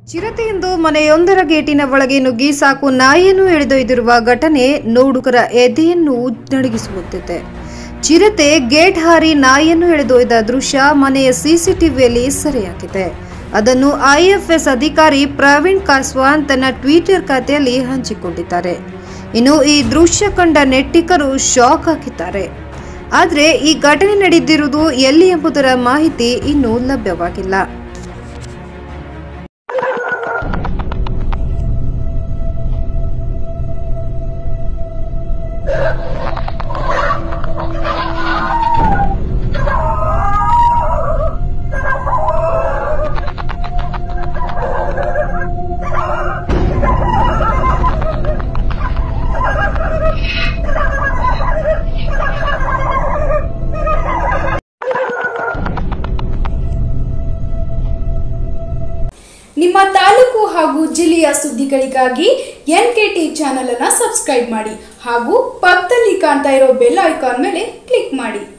ಚಿರತೆಯೊಂದು ಮನೆಯೊಂದರ ಗೇಟಿನ ಒಳಗೆ ನುಗ್ಗಿ ಸಾಕು ನಾಯಿಯನ್ನು ಎಳೆದೊಯ್ದಿರುವ ಘಟನೆ ನೋಡುಗರ ಎದೆಯನ್ನು ನಡುಗಿಸುತ್ತಿದೆ. ಚಿರತೆ ಗೇಟ್ ಹಾರಿ ನಾಯಿಯನ್ನು ಎಳೆದೊಯ್ದ ದೃಶ್ಯ ಮನೆಯ ಸಿಸಿಟಿವಿಯಲ್ಲಿ ಸೆರೆಯಾಗಿದೆ. ಅದನ್ನು ಐಎಫ್ಎಸ್ ಅಧಿಕಾರಿ ಪ್ರವೀಣ್ ಕಾಸ್ವಾನ್ ತನ್ನ ಟ್ವಿಟರ್ ಖಾತೆಯಲ್ಲಿ ಹಂಚಿಕೊಂಡಿದ್ದಾರೆ. ಇನ್ನು ಈ ದೃಶ್ಯ ಕಂಡ ನೆಟ್ಟಿಗರು ಶಾಕ್ ಆಗಿದ್ದಾರೆ. ಆದರೆ ಈ ಘಟನೆ ನಡೆದಿರುವುದು ಎಲ್ಲಿ ಎಂಬುದರ ಮಾಹಿತಿ ಇನ್ನೂ ಲಭ್ಯವಾಗಿಲ್ಲ. ನಿಮ್ಮ ತಾಲೂಕು ಹಾಗೂ ಜಿಲ್ಲೆಯ ಸುದ್ದಿಗಳಿಗಾಗಿ ಎನ್ಕೆಟಿ ಚಾನೆಲ್ ಅನ್ನು ಸಬ್ಸ್ಕ್ರೈಬ್ ಮಾಡಿ ಹಾಗೂ ಪಕ್ಕದಲ್ಲಿ ಕಾಣ್ತಾ ಇರೋ ಬೆಲ್ ಐಕಾನ್ ಮೇಲೆ ಕ್ಲಿಕ್ ಮಾಡಿ.